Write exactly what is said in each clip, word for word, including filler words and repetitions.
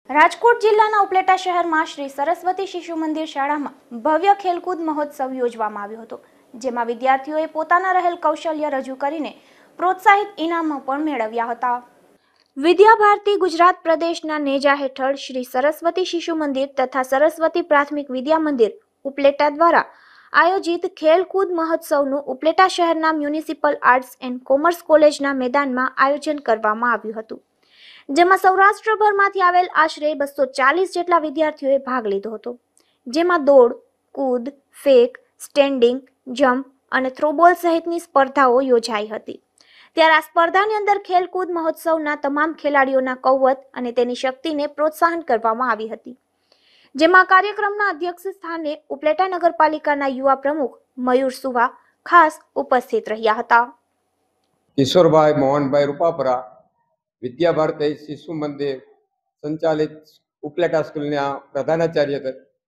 રાજકોટ જિલ્લાના ઉપલેટા શહેરમાં શ્રી સરસ્વતી શિશુ મંદિર શાળામાં ભવ્ય ખેલકૂદ મહોત્સવ યોજવામાં આવ્યો હતો, જેમાં વિદ્યાર્થીઓએ પોતાના રહેલ કૌશલ્ય રજૂ કરીને પ્રોત્સાહિત ઇનામો પણ મેળવ્યા હતા। વિદ્યા ભારતી ગુજરાત પ્રદેશના નેજા હેઠળ શ્રી સરસ્વતી શિશુ મંદિર તથા સરસ્વતી પ્રાથમિક વિદ્યા મંદિર ઉપલેટા દ્વારા આયોજિત ખેલકૂદ મહોત્સવનું ઉપલેટા શહેરના મ્યુનિસિપલ આર્ટ્સ એન્ડ કોમર્સ કોલેજના મેદાનમાં આયોજન કરવામાં આવ્યું હતું, જેમાં સૌરાષ્ટ્રભરમાંથી આવેલ આશરે બસો ચાલીસ જેટલા વિદ્યાર્થીઓએ ભાગ લીધો હતો, જેમાં દોડ, કૂદ, ફેક, સ્ટેન્ડિંગ, જમ્પ અને થ્રોબોલ સહિતની સ્પર્ધાઓ યોજાઈ હતી। ત્યારે આ સ્પર્ધાની અંદર ખેલકૂદ મહોત્સવના તમામ ખેલાડીઓના કૌવત અને તેની શક્તિને પ્રોત્સાહન કરવામાં આવી હતી, જેમાં કાર્યક્રમના અધ્યક્ષ સ્થાને ઉપલેટા નગરપાલિકાના યુવા પ્રમુખ મયુર સુવા ખાસ ઉપસ્થિત રહ્યા હતા। કિશોરભાઈ મોહનભાઈ રૂપાપરા વિદ્યા ભારતી શિશુ મંદિર સંચાલિત ઉપલેટા સ્કૂલના પ્રધાનાચાર્ય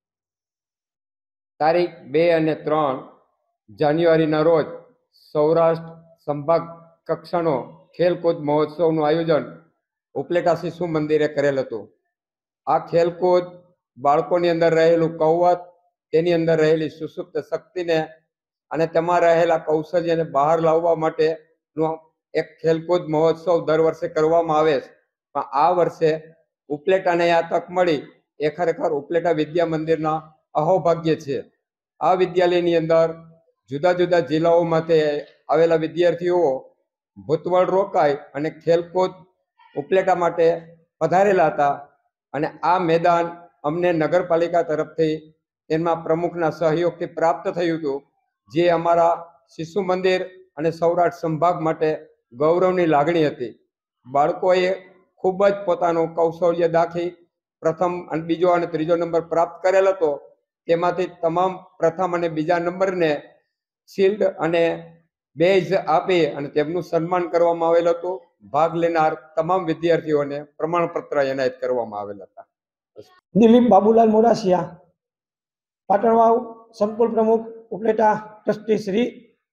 તારીખ બે અને ત્રણ જાન્યુઆરીના રોજ સૌરાષ્ટ્ર સંભાગ કક્ષાનો ખેલકૂદ મહોત્સવનું આયોજન ઉપલેટા શિશુ મંદિરે કરેલ હતું। આ ખેલકૂદ બાળકોની અંદર રહેલું કૌવત, તેની અંદર રહેલી સુસુપ્ત શક્તિને અને તેમાં રહેલા કૌશલ્યને બહાર લાવવા માટેનું એક ખેલકૂદ મહોત્સવ દર વર્ષે કરવામાં આવે છે, પણ આ વર્ષે ઉપલેટાને આ તક મળી એ ખરેખર ઉપલેટા વિદ્યા મંદિરના અહોભાગ્ય છે। આ વિદ્યાલયની અંદર જુદા જુદા જિલ્લાઓમાંથી આવેલા વિદ્યાર્થીઓ ભૂતવળ રોકાય અને ખેલકૂદ ઉપલેટા માટે પધારેલા હતા, અને આ મેદાન અમને નગરપાલિકા તરફથી તેના પ્રમુખના સહયોગથી પ્રાપ્ત થયું હતું, જે અમારા શિશુ મંદિર અને સૌરાષ્ટ્ર સંભાગ માટે ગૌરવની લાગણી હતી। બાળકોએ ખૂબ જ પોતાનું કૌશલ્ય દાખી પ્રથમ અને બીજો અને ત્રીજો નંબર પ્રાપ્ત કરેલ હતો। તેમાંથી તમામ પ્રથમ અને બીજા નંબરને શિલ્ડ અને બેઝ આપી અને તેમનું સન્માન કરવામાં આવેલ હતું। ભાગ લેનાર તમામ વિદ્યાર્થીઓને પ્રમાણપત્ર એનાયત કરવામાં આવેલ હતા। દિલીપ બાબુલાલ મોડાસિયા, પાટણવાવ સંકુલ પ્રમુખ, ઉપલેટા ટ્રસ્ટી શ્રી।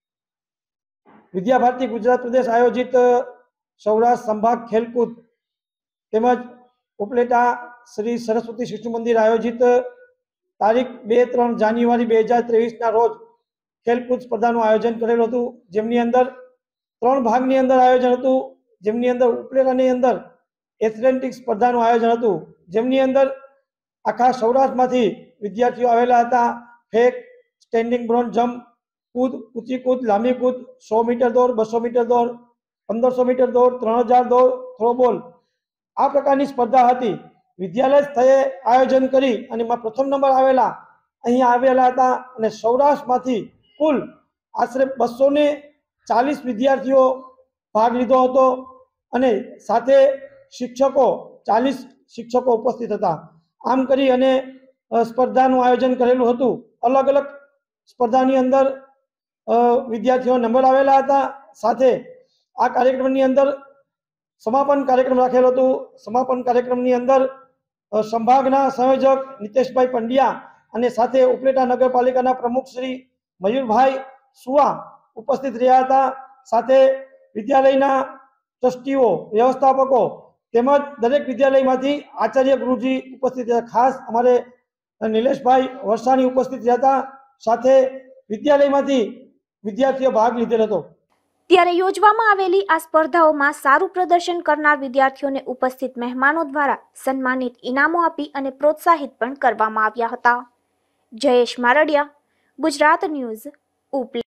વિદ્યા ભારતી ગુજરાત પ્રદેશ આયોજિત સૌરાષ્ટ્ર સંભાગ ખેલકૂદ તેમજ ઉપલેટા શ્રી સરસ્વતી શિશુ મંદિર આયોજિત તારીખ બે ત્રણ જાન્યુઆરી બે હજાર ત્રેવીસના રોજ ખેલકૂદ સ્પર્ધાનું આયોજન કરેલું હતું, જેમની અંદર ત્રણ ભાગની અંદર આયોજન હતું, જેમની અંદર ઉપલેટાની અંદર એથ્લેટિક સ્પર્ધાનું આયોજન હતું, જેમની અંદર આખા સૌરાષ્ટ્રમાંથી વિદ્યાર્થીઓ આવેલા હતા। ફેક, સ્ટેન્ડિંગ બ્રોન્ઝ જમ્પ, કૂદ, ઊંચી કૂદ, લાંબી કૂદ, સો મીટર દોડ, બસો મીટર દોડ, પંદરસો મીટર દોડ, ત્રણ હજાર દોડ, થ્રોબોલ, આ પ્રકારની સ્પર્ધા હતી। વિદ્યાલય સ્થળે આયોજન કરી અને એમાં પ્રથમ નંબર આવેલા અહીંયા આવેલા હતા, અને સૌરાષ્ટ્રમાંથી કુલ આશરે બસો ને ચાલીસ વિદ્યાર્થીઓ ભાગ લીધો હતો, અને સાથે શિક્ષકો ચાલીસ શિક્ષકો ઉપસ્થિત હતા। આમ કરી અને સ્પર્ધાનું આયોજન કરેલું હતું। અલગ અલગ સ્પર્ધાની અંદર વિદ્યાર્થીઓ નંબર આવેલા હતા। સાથે આ કાર્યક્રમની અંદર સમાપન કાર્યક્રમ રાખેલો હતો। સમાપન કાર્યક્રમની અંદર સંભાગના સંયોજક નિતેશભાઈ પંડ્યા અને સાથે ઉપલેટા નગરપાલિકાના પ્રમુખ શ્રી મયુરભાઈ સુવા ઉપસ્થિત રહ્યા હતા। સાથે વિદ્યાલયના ટ્રસ્ટીઓ, વ્યવસ્થાપકો તેમજ દરેક વિદ્યાલયમાંથી આચાર્ય ગુરુજી ઉપસ્થિત રહ્યા। ખાસ અમારે નિલેશભાઈ વરસાણી ઉપસ્થિત રહ્યા હતા। સાથે વિદ્યાલયમાંથી વિદ્યાર્થીઓ ભાગ લીધેલ હતો। ત્યારે યોજવામાં આવેલી આ સ્પર્ધાઓમાં સારું પ્રદર્શન કરનાર વિદ્યાર્થીઓને ઉપસ્થિત મહેમાનો દ્વારા સન્માનિત ઇનામો આપી અને પ્રોત્સાહિત પણ કરવામાં આવ્યા હતા। જયેશ મારડિયા, ગુજરાત ન્યૂઝ, ઉપલેટા।